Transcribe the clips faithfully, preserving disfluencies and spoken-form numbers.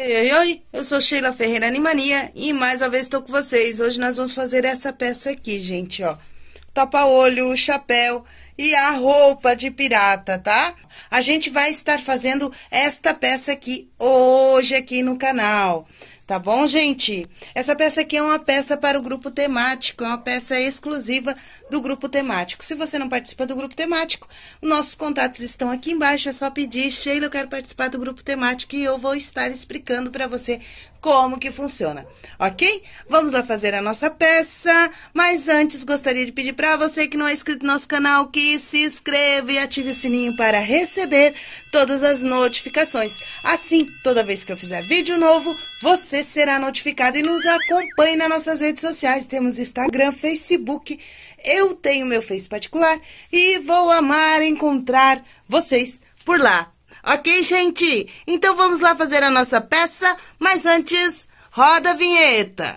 Oi, oi, oi, eu sou Sheila Ferreira Animania e mais uma vez estou com vocês. Hoje nós vamos fazer essa peça aqui, gente, ó. Tapa-olho, chapéu e a roupa de pirata, tá? A gente vai estar fazendo esta peça aqui hoje aqui no canal. Tá bom, gente? Essa peça aqui é uma peça para o grupo temático, é uma peça exclusiva do grupo temático. Se você não participa do grupo temático, nossos contatos estão aqui embaixo, é só pedir, Sheila, eu quero participar do grupo temático e eu vou estar explicando para você como que funciona, ok? Vamos lá fazer a nossa peça, mas antes gostaria de pedir para você que não é inscrito no nosso canal, que se inscreva e ative o sininho para receber todas as notificações. Assim, toda vez que eu fizer vídeo novo, você será notificado e nos acompanhe nas nossas redes sociais. Temos Instagram, Facebook, eu tenho meu Face particular e vou amar encontrar vocês por lá. Ok, gente? Então vamos lá fazer a nossa peça, mas antes, roda a vinheta.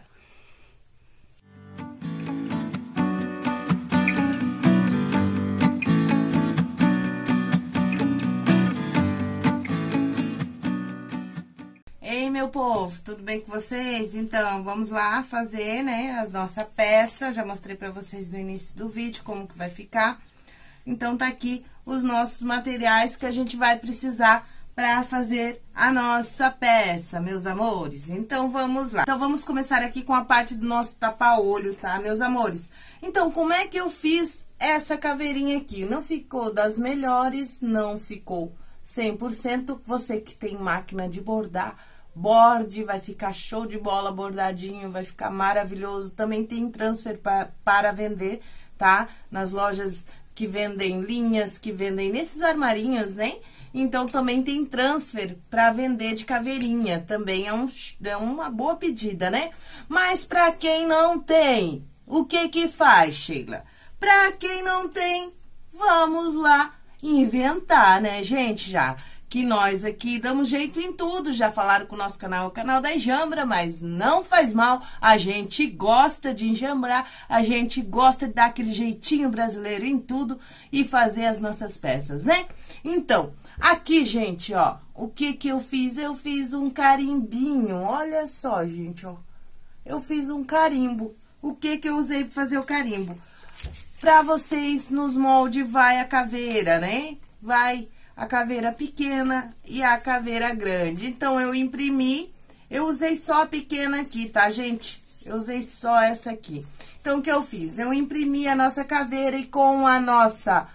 Ei, meu povo, tudo bem com vocês? Então, vamos lá fazer, né, a nossa peça. Já mostrei pra vocês no início do vídeo como que vai ficar. Então, tá aqui os nossos materiais que a gente vai precisar pra fazer a nossa peça, meus amores. Então, vamos lá. Então, vamos começar aqui com a parte do nosso tapa-olho, tá, meus amores? Então, como é que eu fiz essa caveirinha aqui? Não ficou das melhores, não ficou cem por cento. Você que tem máquina de bordar, borde, vai ficar show de bola, bordadinho, vai ficar maravilhoso. Também tem transfer pra, para vender, tá? Nas lojas que vendem linhas, que vendem nesses armarinhos, né? Então, também tem transfer para vender de caveirinha. Também é, um, é uma boa pedida, né? Mas para quem não tem, o que que faz, Sheila? Para quem não tem, vamos lá inventar, né, gente? Já que nós aqui damos jeito em tudo, já falaram com o nosso canal, o canal da Enjambra, mas não faz mal, a gente gosta de enjambrar, a gente gosta de dar aquele jeitinho brasileiro em tudo e fazer as nossas peças, né? Então, aqui, gente, ó, o que que eu fiz? Eu fiz um carimbinho, olha só, gente, ó, eu fiz um carimbo. O que que eu usei para fazer o carimbo? Pra vocês, nos moldes, vai a caveira, né? Vai a caveira pequena e a caveira grande. Então, eu imprimi, eu usei só a pequena aqui, tá, gente? Eu usei só essa aqui. Então, o que eu fiz? Eu imprimi a nossa caveira e com a nossa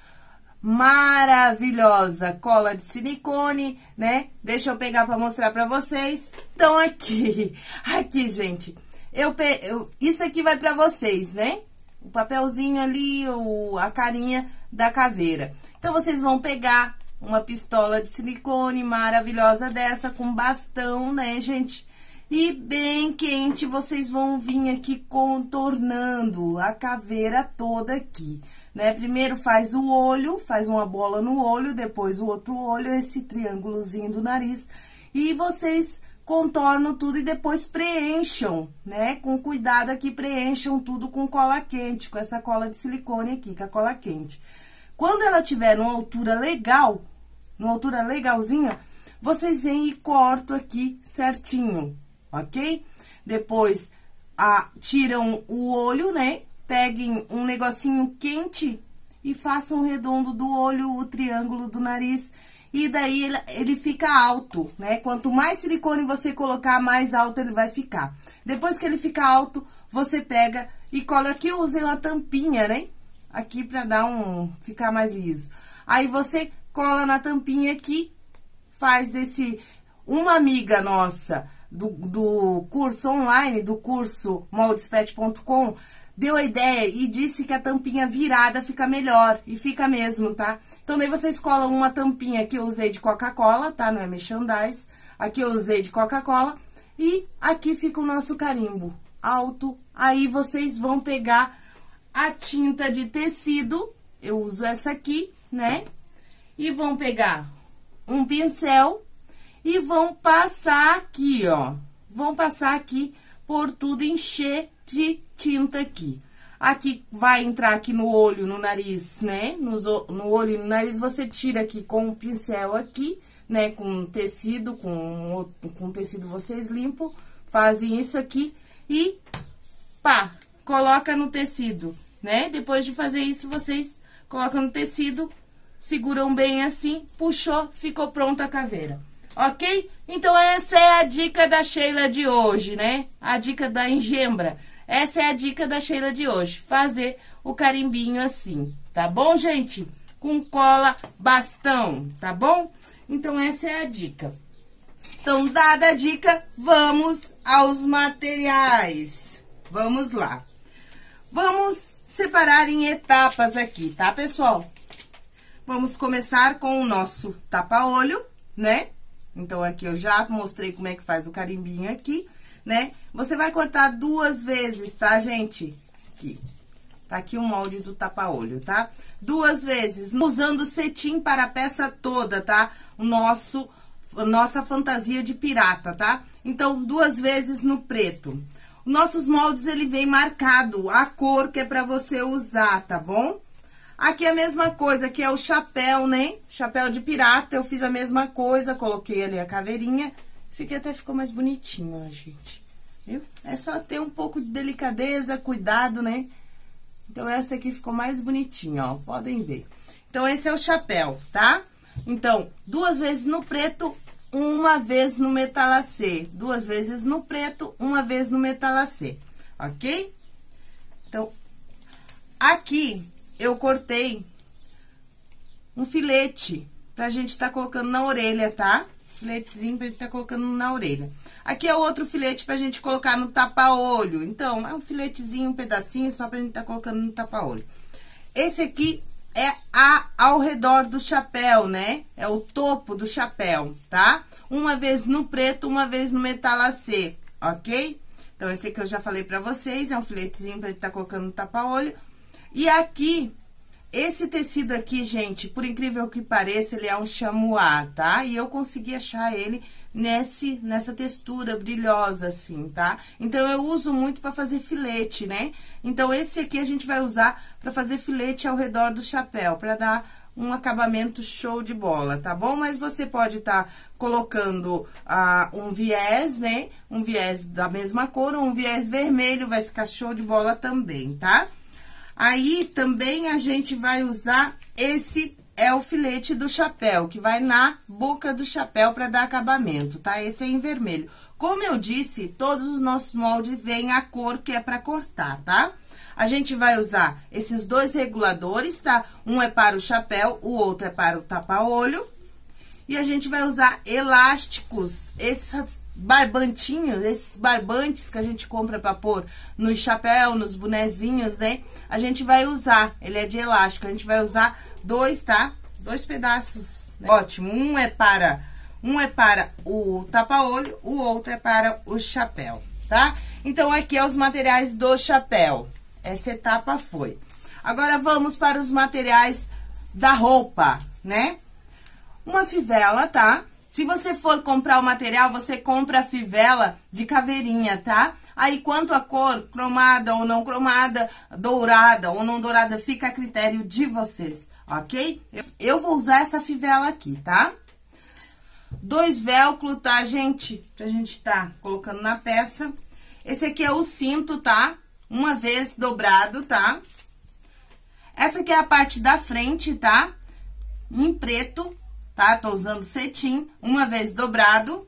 maravilhosa cola de silicone, né? Deixa eu pegar pra mostrar pra vocês. Então, aqui, aqui, gente, eu, pe... eu isso aqui vai pra vocês, né? O papelzinho ali, o... a carinha da caveira. Então, vocês vão pegar uma pistola de silicone maravilhosa dessa, com bastão, né, gente? E bem quente, vocês vão vir aqui contornando a caveira toda aqui, né? Primeiro faz o olho, faz uma bola no olho, depois o outro olho, esse triângulozinho do nariz. E vocês contornam tudo e depois preencham, né? Com cuidado aqui, preencham tudo com cola quente, com essa cola de silicone aqui, com a cola quente. Quando ela tiver numa altura legal, numa altura legalzinha, vocês vêm e cortam aqui certinho, ok? Depois, a, tiram o olho, né? Peguem um negocinho quente e façam o redondo do olho, o triângulo do nariz. E daí, ele, ele fica alto, né? Quanto mais silicone você colocar, mais alto ele vai ficar. Depois que ele fica alto, você pega e cola aqui. Eu usei uma tampinha, né? Aqui pra dar um... ficar mais liso. Aí, você cola na tampinha aqui, faz esse... Uma amiga nossa do, do curso online, do curso moldespet ponto com, deu a ideia e disse que a tampinha virada fica melhor. E fica mesmo, tá? Então, daí vocês colam uma tampinha que eu usei de Coca-Cola, tá? Não é merchandise. Aqui eu usei de Coca-Cola. E aqui fica o nosso carimbo alto. Aí, vocês vão pegar a tinta de tecido, eu uso essa aqui, né? E vão pegar um pincel e vão passar aqui, ó. Vão passar aqui por tudo, encher de tinta aqui. Aqui vai entrar aqui no olho, no nariz, né? No, no olho e no nariz, você tira aqui com o pincel aqui, né, com tecido, com, com tecido vocês limpam, fazem isso aqui e pá, coloca no tecido, né? Depois de fazer isso, vocês colocam no tecido, seguram bem assim, puxou, ficou pronta a caveira, ok? Então, essa é a dica da Sheila de hoje, né? A dica da engembra. Essa é a dica da Sheila de hoje, fazer o carimbinho assim, tá bom, gente? Com cola bastão, tá bom? Então, essa é a dica. Então, dada a dica, vamos aos materiais. Vamos lá. Vamos separar em etapas aqui, tá, pessoal? Vamos começar com o nosso tapa-olho, né? Então, aqui eu já mostrei como é que faz o carimbinho aqui, né? Você vai cortar duas vezes, tá, gente? Aqui. Tá aqui o molde do tapa-olho, tá? Duas vezes, usando cetim para a peça toda, tá? O nosso, nossa fantasia de pirata, tá? Então, duas vezes no preto. Nossos moldes, ele vem marcado a cor que é pra você usar, tá bom? Aqui é a mesma coisa, aqui é o chapéu, né? Chapéu de pirata, eu fiz a mesma coisa, coloquei ali a caveirinha. Esse aqui até ficou mais bonitinho, ó, gente. Viu? É só ter um pouco de delicadeza, cuidado, né? Então, essa aqui ficou mais bonitinha, ó, podem ver. Então, esse é o chapéu, tá? Então, duas vezes no preto, uma vez no metalacê. Duas vezes no preto, uma vez no metalacê, ok? Então, aqui eu cortei um filete pra gente tá colocando na orelha, tá? Filetezinho pra gente tá colocando na orelha. Aqui é outro filete pra gente colocar no tapa-olho. Então, é um filetezinho, um pedacinho, só pra gente tá colocando no tapa-olho. Esse aqui é a, ao redor do chapéu, né? É o topo do chapéu, tá? Uma vez no preto, uma vez no metalacê, ok? Então, esse aqui eu já falei pra vocês, é um filetezinho pra gente tá colocando no tapa-olho. E aqui, esse tecido aqui, gente, por incrível que pareça, ele é um chamois, tá? E eu consegui achar ele nesse, nessa textura brilhosa, assim, tá? Então, eu uso muito pra fazer filete, né? Então, esse aqui a gente vai usar pra fazer filete ao redor do chapéu, pra dar um acabamento show de bola, tá bom? Mas você pode tá colocando ah, um viés, né? Um viés da mesma cor, ou um viés vermelho, vai ficar show de bola também, tá? Aí, também, a gente vai usar esse, é o filete do chapéu, que vai na boca do chapéu para dar acabamento, tá? Esse é em vermelho. Como eu disse, todos os nossos moldes vêm a cor que é para cortar, tá? A gente vai usar esses dois reguladores, tá? Um é para o chapéu, o outro é para o tapa-olho. E a gente vai usar elásticos, esses barbantinhos, esses barbantes que a gente compra pra pôr no chapéu, nos bonezinhos, né? A gente vai usar, ele é de elástico, a gente vai usar dois, tá? Dois pedaços, né? Ótimo, um é para, um é para o tapa-olho, o outro é para o chapéu, tá? Então, aqui é os materiais do chapéu, essa etapa foi. Agora, vamos para os materiais da roupa, né? Uma fivela, tá? Se você for comprar o material, você compra a fivela de caveirinha, tá? Aí, quanto a cor, cromada ou não cromada, dourada ou não dourada, fica a critério de vocês, ok? Eu vou usar essa fivela aqui, tá? Dois velcro, tá, gente? Pra gente tá colocando na peça. Esse aqui é o cinto, tá? Uma vez dobrado, tá? Essa aqui é a parte da frente, tá? Em preto. Tá? Tô usando cetim, uma vez dobrado.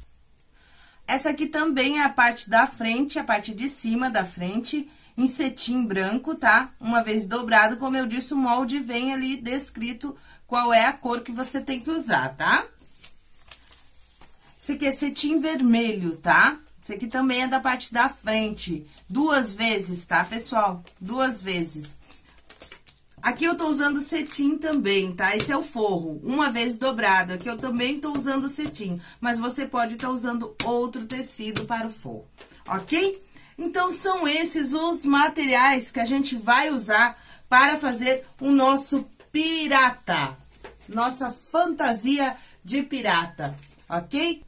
Essa aqui também é a parte da frente, a parte de cima da frente, em cetim branco, tá? Uma vez dobrado, como eu disse, o molde vem ali descrito qual é a cor que você tem que usar, tá? Esse aqui é cetim vermelho, tá? Esse aqui também é da parte da frente, duas vezes, tá, pessoal? Duas vezes. Aqui eu tô usando cetim também, tá? Esse é o forro, uma vez dobrado. Aqui eu também tô usando cetim, mas você pode estar usando outro tecido para o forro, ok? Então, são esses os materiais que a gente vai usar para fazer o nosso pirata. Nossa fantasia de pirata, ok?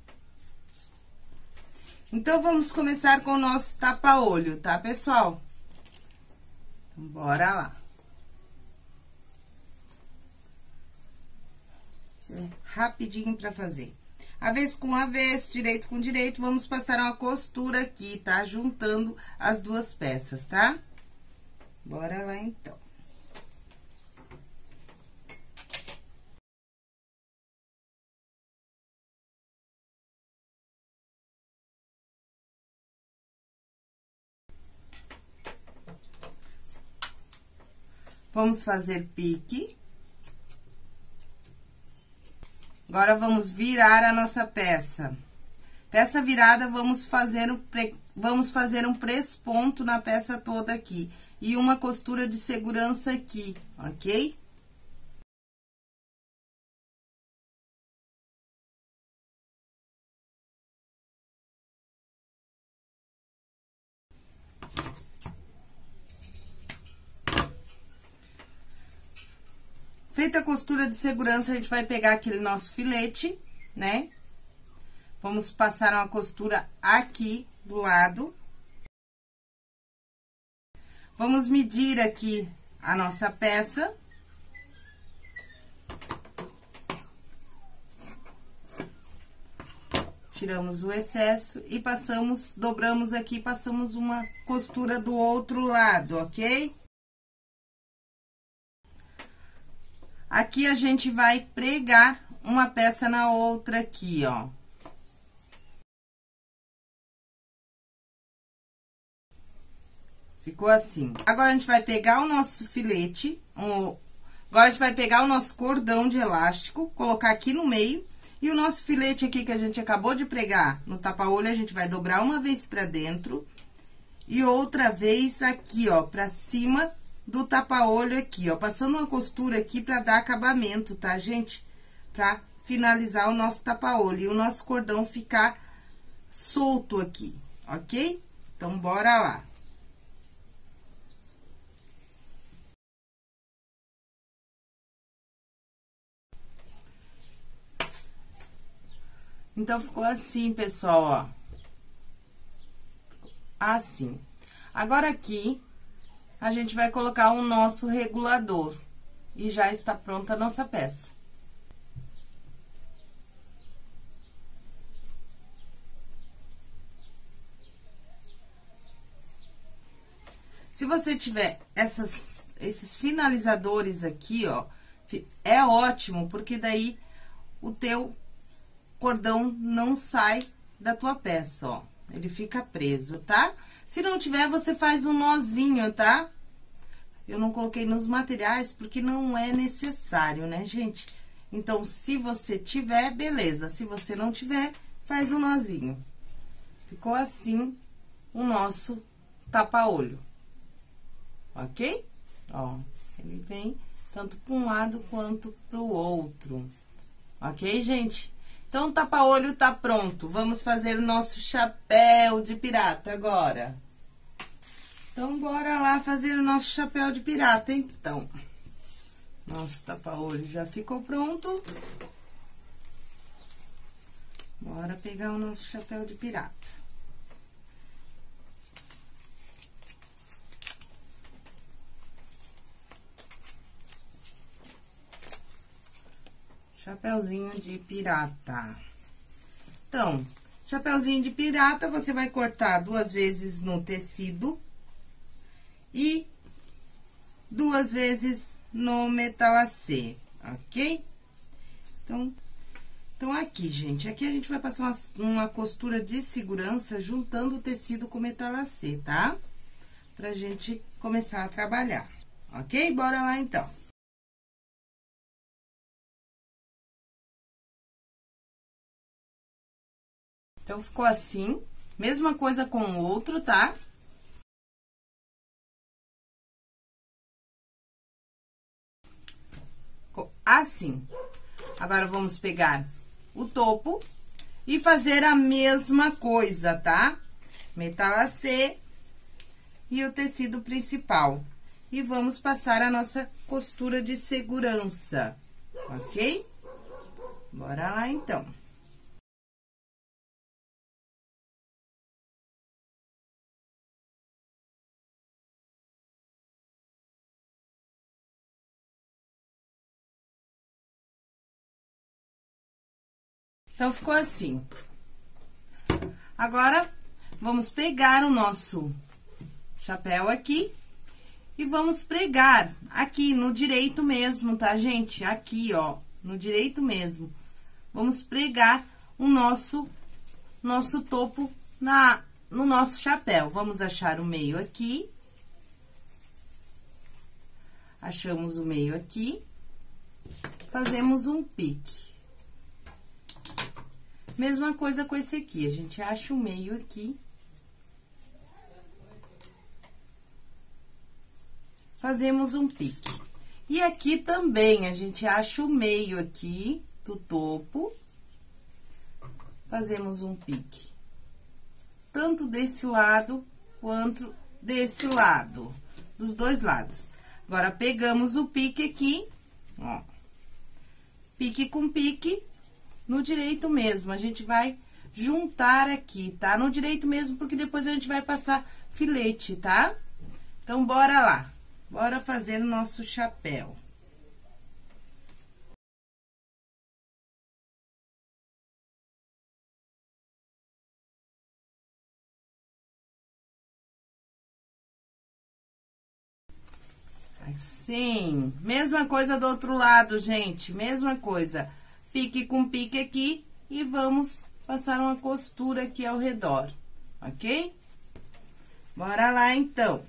Então, vamos começar com o nosso tapa-olho, tá, pessoal? Então, bora lá. É rapidinho pra fazer. Avesso com avesso, direito com direito, vamos passar uma costura aqui, tá? Juntando as duas peças, tá? Bora lá, então. Vamos fazer pique. Agora, vamos virar a nossa peça. Peça virada, vamos fazer, um pre... vamos fazer um presponto na peça toda aqui. E uma costura de segurança aqui, ok? Feita a costura de segurança, a gente vai pegar aquele nosso filete, né? Vamos passar uma costura aqui do lado. Vamos medir aqui a nossa peça. Tiramos o excesso e passamos, dobramos aqui, passamos uma costura do outro lado, ok? Aqui a gente vai pregar uma peça na outra aqui, ó. Ficou assim. Agora, a gente vai pegar o nosso filete, o... agora a gente vai pegar o nosso cordão de elástico, colocar aqui no meio, e o nosso filete aqui que a gente acabou de pregar no tapa-olho, a gente vai dobrar uma vez pra dentro e outra vez aqui, ó, pra cima do tapa-olho aqui, ó, passando uma costura aqui pra dar acabamento, tá, gente? Pra finalizar o nosso tapa-olho e o nosso cordão ficar solto aqui, ok? Então, bora lá. Então, ficou assim, pessoal, ó. Assim. Agora, aqui, a gente vai colocar o nosso regulador. E já está pronta a nossa peça. Se você tiver essas, esses finalizadores aqui, ó, é ótimo, porque daí o teu cordão não sai da tua peça, ó. Ele fica preso, tá? Se não tiver, você faz um nozinho, tá? Eu não coloquei nos materiais porque não é necessário, né, gente? Então, se você tiver, beleza. Se você não tiver, faz um nozinho. Ficou assim o nosso tapa-olho. Ok? Ó, ele vem tanto para um lado quanto para o outro. Ok, gente? Então, o tapa-olho tá pronto. Vamos fazer o nosso chapéu de pirata agora. Então, bora lá fazer o nosso chapéu de pirata, então. Nosso tapa-olho já ficou pronto. Bora pegar o nosso chapéu de pirata. Chapeuzinho de pirata. Então, chapeuzinho de pirata, você vai cortar duas vezes no tecido e duas vezes no metalacê, ok? Então, então aqui, gente, aqui a gente vai passar uma, uma costura de segurança juntando o tecido com o metalacê, tá? Pra gente começar a trabalhar, ok? Bora lá, então. Então, ficou assim, mesma coisa com o outro, tá? Ficou assim. Agora, vamos pegar o topo e fazer a mesma coisa, tá? Metalacê e o tecido principal. E vamos passar a nossa costura de segurança, ok? Bora lá, então. Então, ficou assim. Agora, vamos pegar o nosso chapéu aqui e vamos pregar aqui no direito mesmo, tá, gente? Aqui, ó, no direito mesmo. Vamos pregar o nosso, nosso topo na, no nosso chapéu. Vamos achar o meio aqui. Achamos o meio aqui. Fazemos um pique. Mesma coisa com esse aqui, a gente acha o meio aqui. Fazemos um pique. E aqui também, a gente acha o meio aqui do topo. Fazemos um pique. Tanto desse lado, quanto desse lado. Dos dois lados. Agora, pegamos o pique aqui, ó. Pique com pique. No direito mesmo, a gente vai juntar aqui, tá? No direito mesmo, porque depois a gente vai passar filete, tá? Então, bora lá. Bora fazer o nosso chapéu. Assim, mesma coisa do outro lado, gente, mesma coisa. Pique com pique aqui e vamos passar uma costura aqui ao redor, ok? Bora lá, então.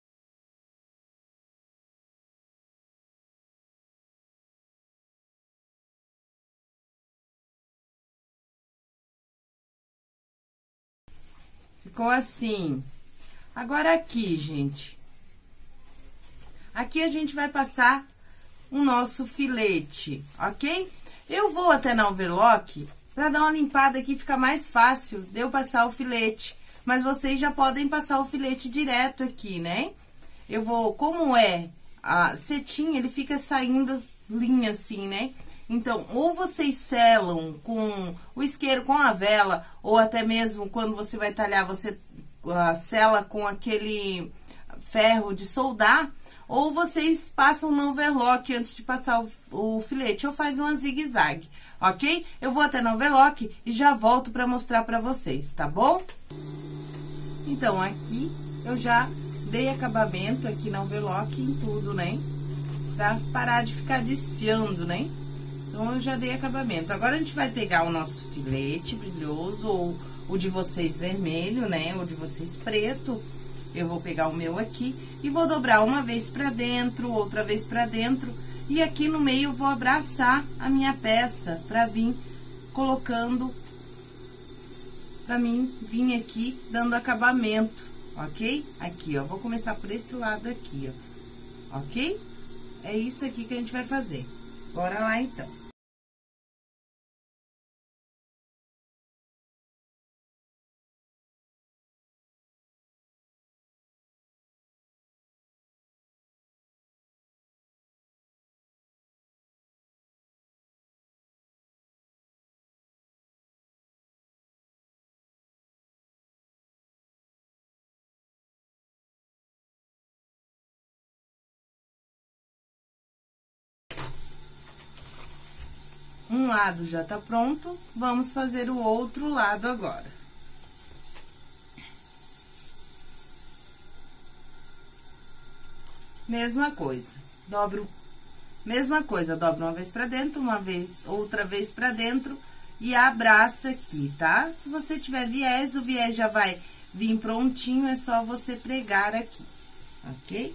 Ficou assim. Agora aqui, gente. Aqui a gente vai passar o nosso filete, ok? Eu vou até na overlock pra dar uma limpada aqui, fica mais fácil de eu passar o filete. Mas vocês já podem passar o filete direto aqui, né? Eu vou, como é a cetim, ele fica saindo linha assim, né? Então, ou vocês selam com o isqueiro, com a vela, ou até mesmo quando você vai talhar, você uh, sela com aquele ferro de soldar. Ou vocês passam no overlock antes de passar o, o filete, ou faz uma zigue-zague, ok? Eu vou até no overlock e já volto pra mostrar pra vocês, tá bom? Então, aqui eu já dei acabamento aqui no overlock em tudo, né? Pra parar de ficar desfiando, né? Então, eu já dei acabamento. Agora, a gente vai pegar o nosso filete brilhoso, ou o de vocês vermelho, né? Ou de vocês preto. Eu vou pegar o meu aqui e vou dobrar uma vez pra dentro, outra vez pra dentro. E aqui no meio eu vou abraçar a minha peça pra vir colocando, pra mim vir aqui dando acabamento, ok? Aqui, ó, vou começar por esse lado aqui, ó, ok? É isso aqui que a gente vai fazer. Bora lá, então. Um lado já tá pronto, vamos fazer o outro lado agora. Mesma coisa, dobro, mesma coisa, dobra uma vez pra dentro, uma vez, outra vez pra dentro e abraça aqui, tá? Se você tiver viés, o viés já vai vir prontinho, é só você pregar aqui, ok?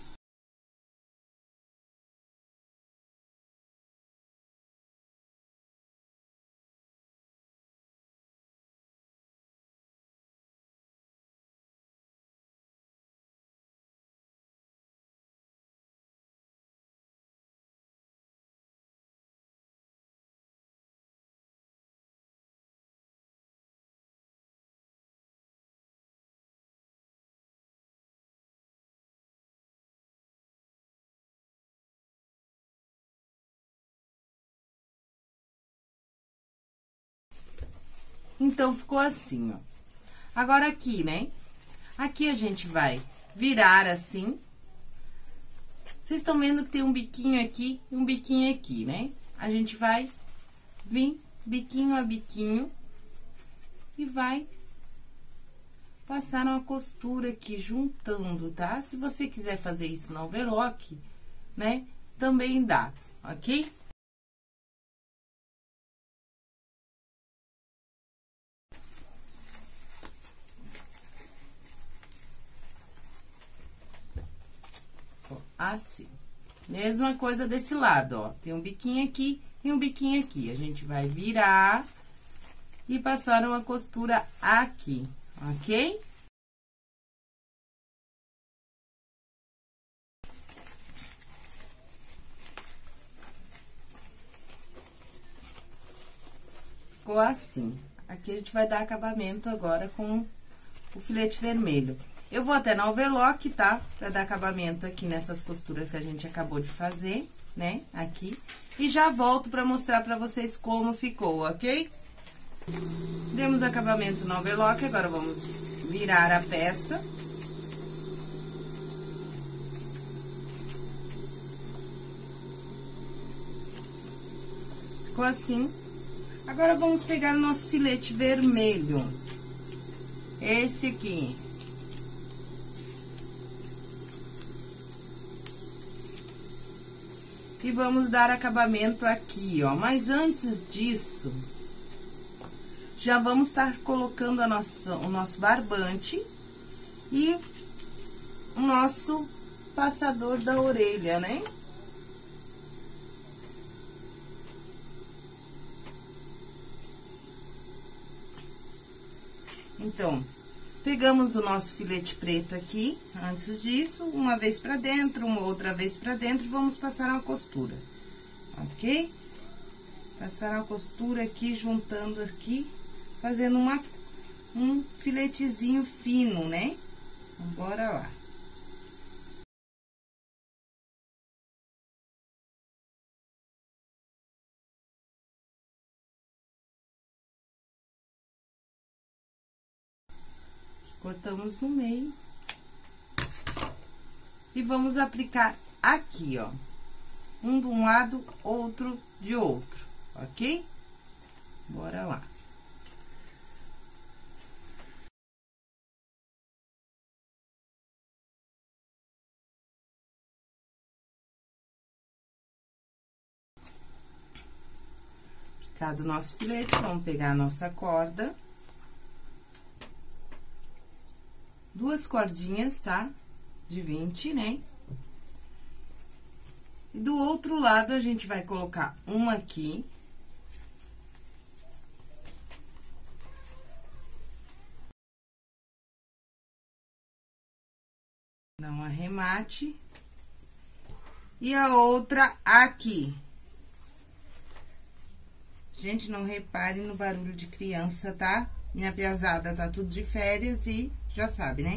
Então, ficou assim, ó. Agora, aqui, né? Aqui a gente vai virar assim. Vocês estão vendo que tem um biquinho aqui e um biquinho aqui, né? A gente vai vir biquinho a biquinho, e vai passar uma costura aqui, juntando, tá? Se você quiser fazer isso no overlock, né, também dá, ok? Assim. Mesma coisa desse lado, ó. Tem um biquinho aqui e um biquinho aqui. A gente vai virar e passar uma costura aqui, ok? Ficou assim. Aqui a gente vai dar acabamento agora com o filete vermelho. Eu vou até na overlock, tá? Pra dar acabamento aqui nessas costuras que a gente acabou de fazer, né? Aqui. E já volto pra mostrar pra vocês como ficou, ok? Demos acabamento no overlock, agora vamos virar a peça. Ficou assim. Agora, vamos pegar o nosso filete vermelho. Esse aqui. E vamos dar acabamento aqui, ó. Mas antes disso, já vamos estar colocando a nossa, o nosso barbante e o nosso passador da orelha, né? Então, pegamos o nosso filete preto aqui, antes disso, uma vez pra dentro, uma outra vez pra dentro, e vamos passar uma costura, ok? Passar uma costura aqui, juntando aqui, fazendo uma, um filetezinho fino, né? Então, bora lá. Cortamos no meio. E vamos aplicar aqui, ó. Um de um lado, outro de outro, ok? Bora lá. Aplicado o nosso filete, vamos pegar a nossa corda. Duas cordinhas, tá? De vinte, né? E do outro lado, a gente vai colocar uma aqui. Dá um arremate. E a outra aqui. Gente, não repare no barulho de criança, tá? Minha piazada tá tudo de férias e já sabe, né?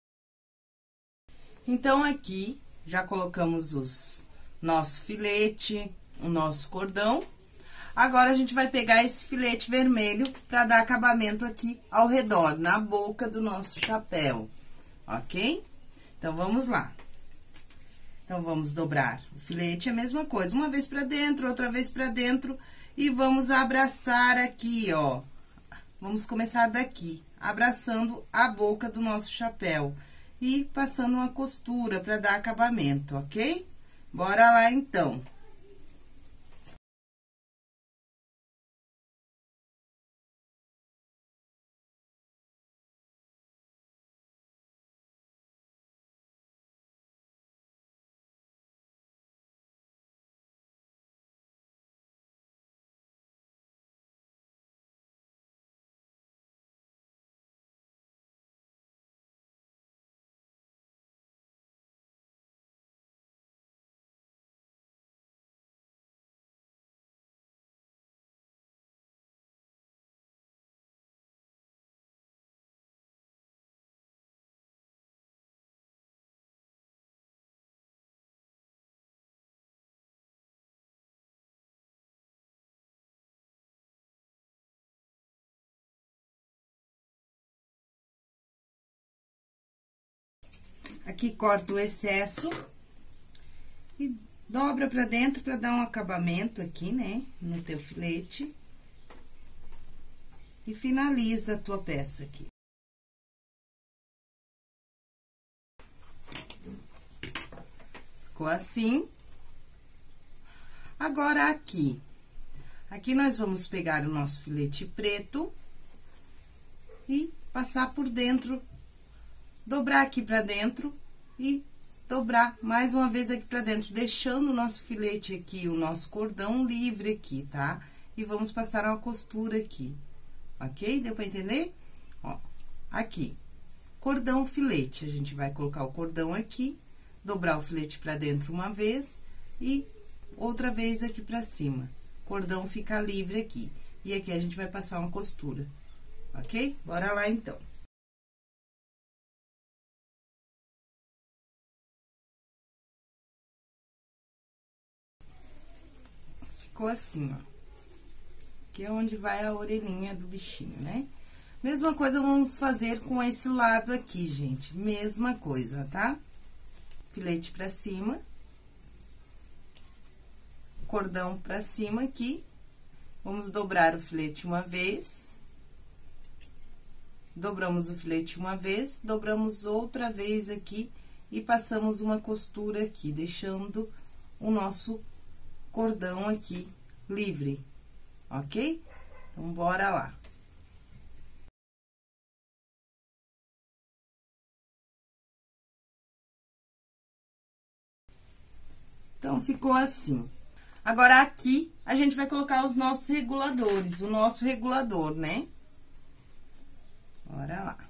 Então, aqui, já colocamos os nosso filete, o nosso cordão. Agora, a gente vai pegar esse filete vermelho pra dar acabamento aqui ao redor, na boca do nosso chapéu, ok? Então, vamos lá. Então, vamos dobrar o filete, é a mesma coisa, uma vez pra dentro, outra vez pra dentro, e vamos abraçar aqui, ó. Vamos começar daqui, abraçando a boca do nosso chapéu e passando uma costura para dar acabamento, ok? Bora lá, então. Aqui, corta o excesso e dobra pra dentro pra dar um acabamento aqui, né? No teu filete. e finaliza a tua peça aqui. Ficou assim. Agora, aqui. Aqui, nós vamos pegar o nosso filete preto e passar por dentro, dobrar aqui pra dentro e dobrar mais uma vez aqui pra dentro, deixando o nosso filete aqui, o nosso cordão livre aqui, tá? E vamos passar uma costura aqui, ok? Deu pra entender? Ó, aqui, cordão, filete, a gente vai colocar o cordão aqui, dobrar o filete pra dentro uma vez e outra vez aqui pra cima. Cordão fica livre aqui. E aqui a gente vai passar uma costura, ok? Bora lá, então. Ficou assim, ó. Aqui é onde vai a orelhinha do bichinho, né? Mesma coisa vamos fazer com esse lado aqui, gente. Mesma coisa, tá? Filete pra cima. Cordão pra cima aqui. Vamos dobrar o filete uma vez. Dobramos o filete uma vez, dobramos outra vez aqui e passamos uma costura aqui, deixando o nosso cordão aqui livre, ok? Então, bora lá. Então, ficou assim. Agora, aqui, a gente vai colocar os nossos reguladores, o nosso regulador, né? Bora lá.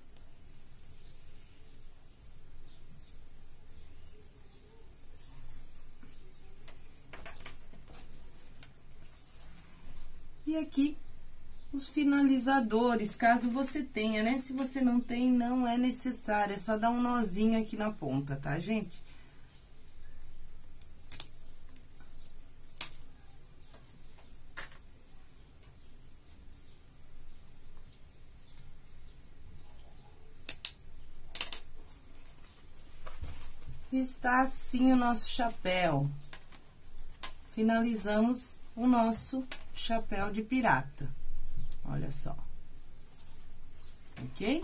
E aqui, os finalizadores, caso você tenha, né? Se você não tem, não é necessário, é só dar um nozinho aqui na ponta, tá, gente? Está assim o nosso chapéu. Finalizamos o nosso chapéu de pirata. Olha só. Ok?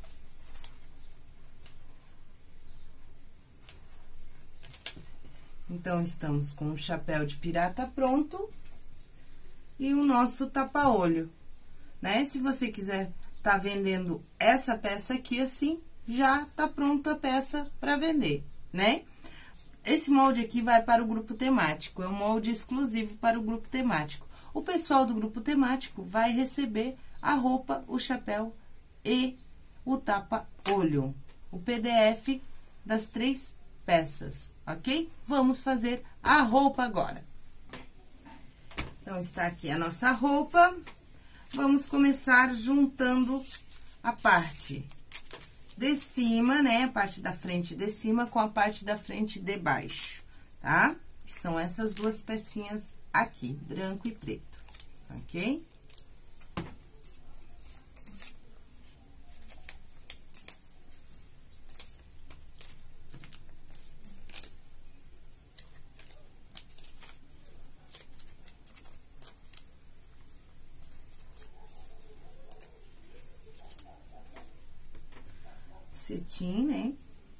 Então, estamos com o chapéu de pirata pronto e o nosso tapa-olho, né? Se você quiser tá vendendo essa peça aqui assim, já tá pronta a peça para vender, né? Esse molde aqui vai para o grupo temático, é um molde exclusivo para o grupo temático. O pessoal do grupo temático vai receber a roupa, o chapéu e o tapa-olho, o P D F das três peças, ok? Vamos fazer a roupa agora. Então, está aqui a nossa roupa. Vamos começar juntando a parte de cima, né? A parte da frente de cima com a parte da frente de baixo, tá? Que são essas duas pecinhas aqui, branco e preto, ok? Cetim, né?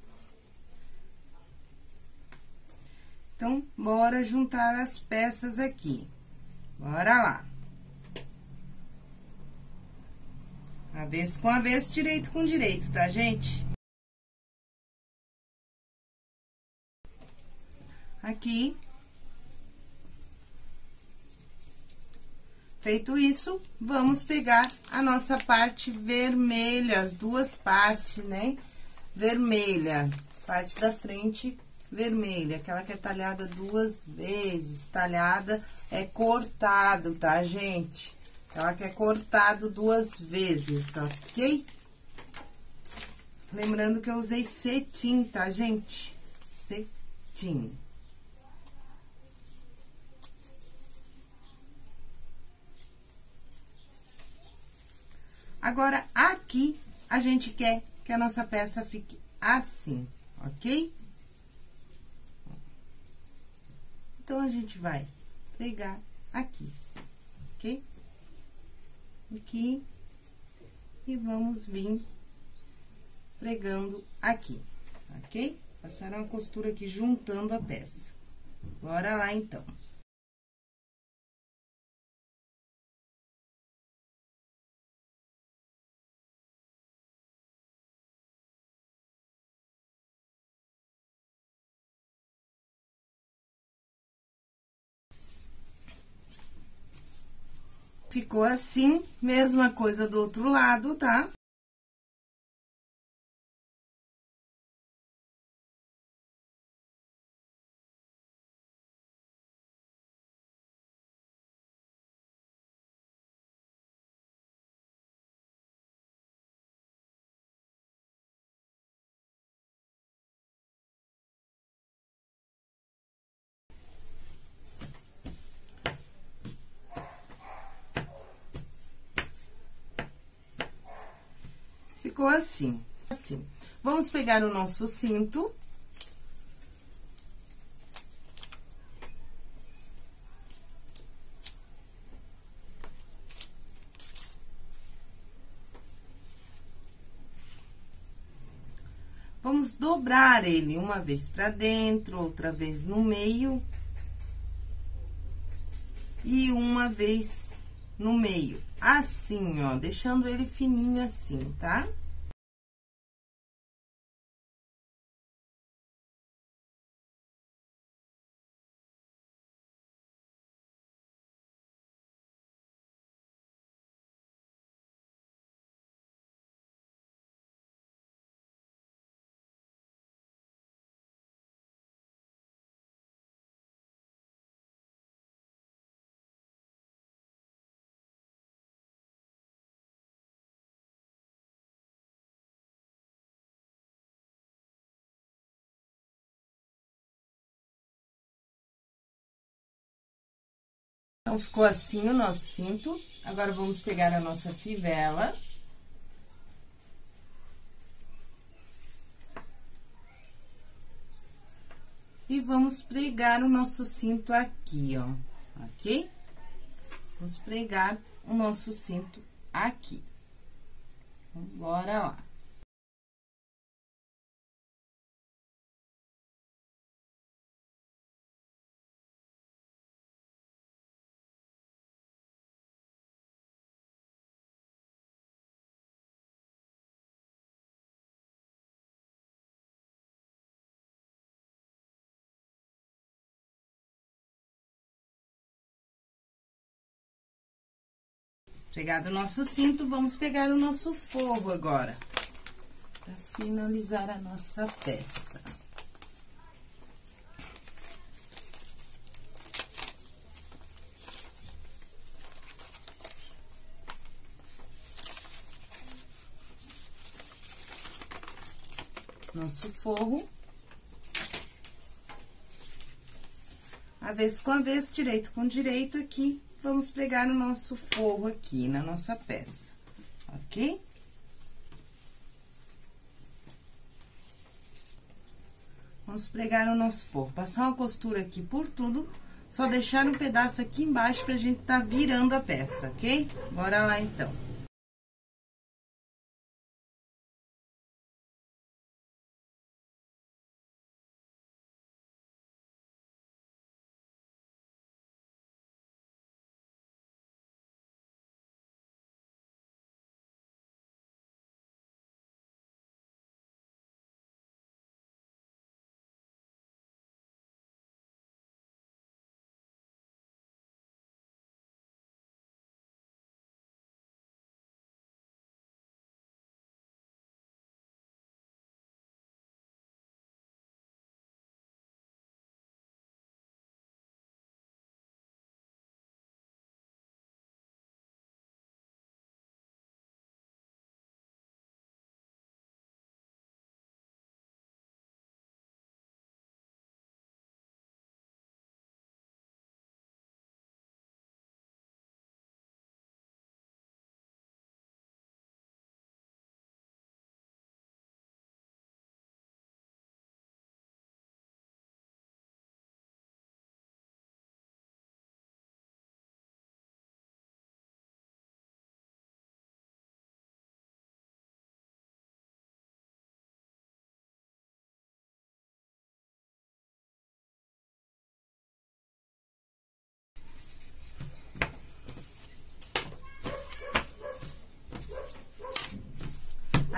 Então, bora juntar as peças aqui. Bora lá. Avesso com avesso, direito com direito, tá, gente? Aqui. Feito isso, vamos pegar a nossa parte vermelha, as duas partes, né? Vermelha, parte da frente vermelha, aquela que é talhada duas vezes. Talhada é cortado, tá, gente? Aquela que é cortado duas vezes, ok? Lembrando que eu usei cetim, tá, gente? Cetim. Agora, aqui, a gente quer que a nossa peça fique assim, ok? Então, a gente vai pegar aqui, ok? Aqui, E vamos vir pregando aqui, ok? Passar uma costura aqui, juntando a peça. Bora lá, então. Ficou assim, mesma coisa do outro lado, tá? Ficou assim, assim. Vamos pegar o nosso cinto. Vamos dobrar ele uma vez pra dentro, outra vez no meio. E uma vez no meio. Assim, ó, deixando ele fininho assim, tá? Então, ficou assim o nosso cinto. Agora, vamos pegar a nossa fivela. E vamos pregar o nosso cinto aqui, ó, ok? Vamos pregar o nosso cinto aqui. Então, bora lá. Pregado o nosso cinto, vamos pegar o nosso forro agora, para finalizar a nossa peça. Nosso forro. Avesso com avesso, direito com direito aqui. Vamos pregar o nosso forro aqui na nossa peça, ok? Vamos pregar o nosso forro. Passar uma costura aqui por tudo, só deixar um pedaço aqui embaixo pra gente tá virando a peça, ok? Bora lá, então.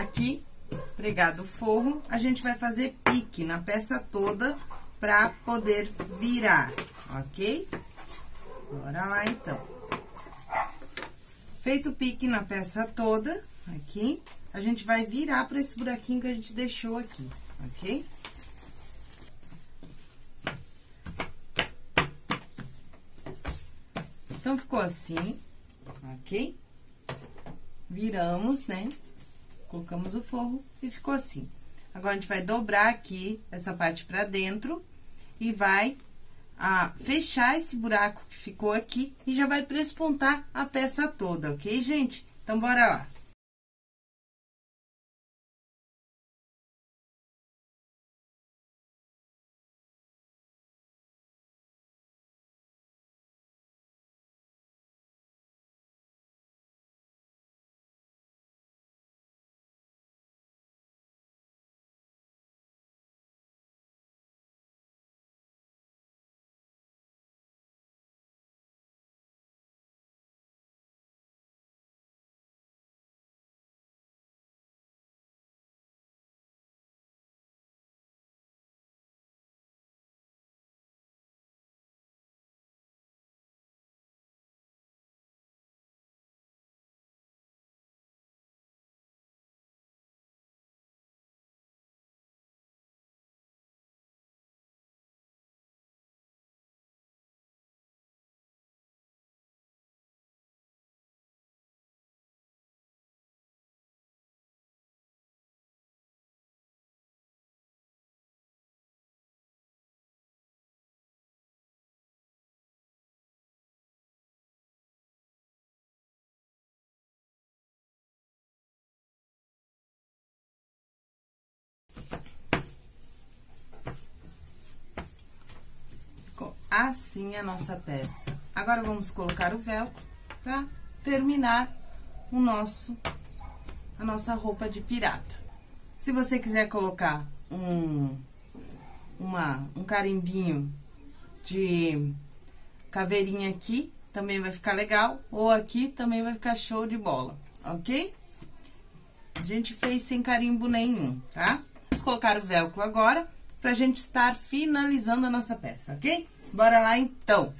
Aqui, pregado o forro, a gente vai fazer pique na peça toda pra poder virar, ok? Bora lá, então. Feito o pique na peça toda, aqui, a gente vai virar pra esse buraquinho que a gente deixou aqui, ok? Então, ficou assim, ok? Viramos, né? Colocamos o forro e ficou assim. Agora, a gente vai dobrar aqui essa parte pra dentro e vai ah, fechar esse buraco que ficou aqui e já vai prespontar a peça toda, ok, gente? Então, bora lá. Assim a nossa peça. Agora, vamos colocar o velcro pra terminar o nosso, a nossa roupa de pirata. Se você quiser colocar um, uma, um carimbinho de caveirinha aqui, também vai ficar legal. Ou aqui, também vai ficar show de bola, ok? A gente fez sem carimbo nenhum, tá? Vamos colocar o velcro agora, pra gente estar finalizando a nossa peça, ok? Bora lá, então.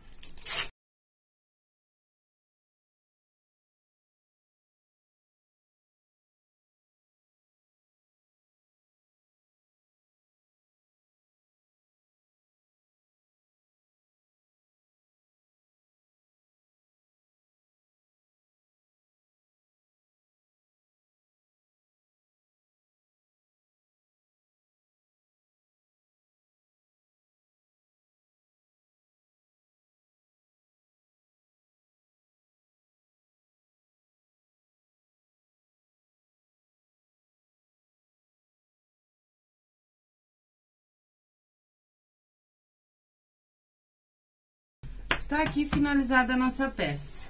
Está aqui finalizada a nossa peça.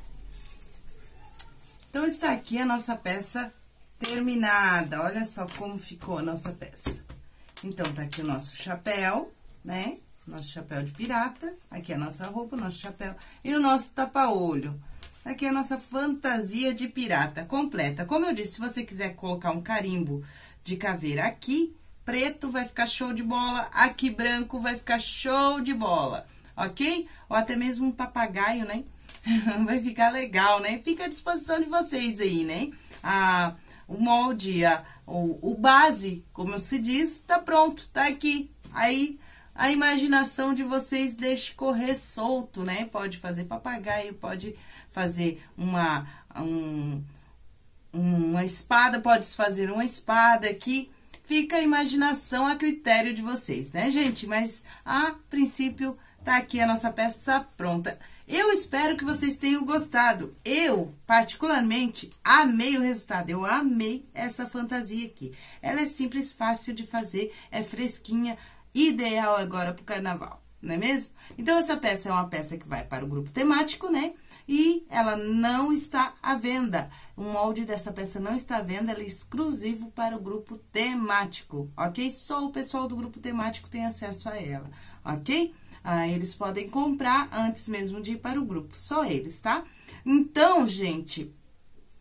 Então, está aqui a nossa peça terminada. Olha só como ficou a nossa peça. Então, tá aqui o nosso chapéu, né? Nosso chapéu de pirata. Aqui a nossa roupa, o nosso chapéu. E o nosso tapa-olho. Aqui a nossa fantasia de pirata completa. Como eu disse, se você quiser colocar um carimbo de caveira aqui, preto vai ficar show de bola. Aqui, branco, vai ficar show de bola. Ok? Ou até mesmo um papagaio, né? Vai ficar legal, né? Fica à disposição de vocês aí, né? Ah, o molde, a, o, o base, como se diz, tá pronto, tá aqui. Aí, a imaginação de vocês deixe correr solto, né? Pode fazer papagaio, pode fazer uma, um, uma espada, pode fazer uma espada aqui. Fica a imaginação a critério de vocês, né, gente? Mas, a princípio, tá aqui a nossa peça pronta. Eu espero que vocês tenham gostado. Eu, particularmente, amei o resultado. Eu amei essa fantasia aqui. Ela é simples, fácil de fazer, é fresquinha, ideal agora pro carnaval, não é mesmo? Então, essa peça é uma peça que vai para o grupo temático, né? E ela não está à venda. O molde dessa peça não está à venda, ela é exclusivo para o grupo temático, ok? Só o pessoal do grupo temático tem acesso a ela, ok? Ah, eles podem comprar antes mesmo de ir para o grupo, só eles, tá? Então, gente,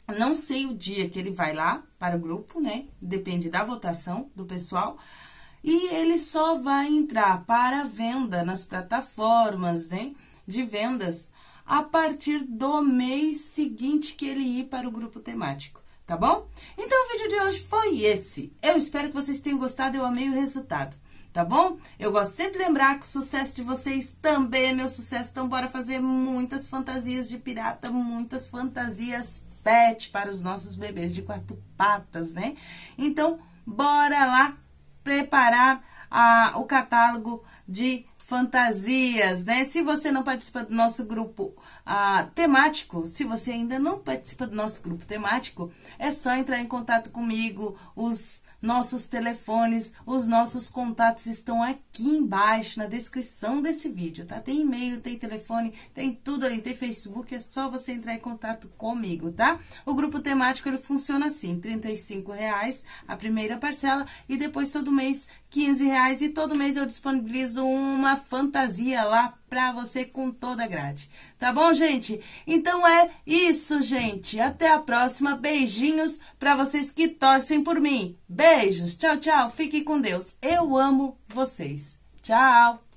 Não sei o dia que ele vai lá para o grupo, né? Depende da votação do pessoal. E ele só vai entrar para venda nas plataformas, né? De vendas a partir do mês seguinte que ele ir para o grupo temático, tá bom? Então, o vídeo de hoje foi esse. Eu espero que vocês tenham gostado, eu amei o resultado, tá bom? Eu gosto sempre de lembrar que o sucesso de vocês também é meu sucesso, então bora fazer muitas fantasias de pirata, muitas fantasias pet para os nossos bebês de quatro patas, né? Então, bora lá preparar a, o catálogo de fantasias, né? Se você não participa do nosso grupo ah, temático, se você ainda não participa do nosso grupo temático, é só entrar em contato comigo. Os nossos telefones, os nossos contatos estão aqui embaixo na descrição desse vídeo, tá? Tem e-mail, tem telefone, tem tudo ali, tem Facebook, é só você entrar em contato comigo, tá? O grupo temático, ele funciona assim, trinta e cinco reais a primeira parcela e depois todo mês quinze reais, e todo mês eu disponibilizo uma fantasia lá pra você com toda a grade. Tá bom, gente? Então é isso, gente. Até a próxima. Beijinhos pra vocês que torcem por mim. Beijos. Tchau, tchau. Fiquem com Deus. Eu amo vocês. Tchau.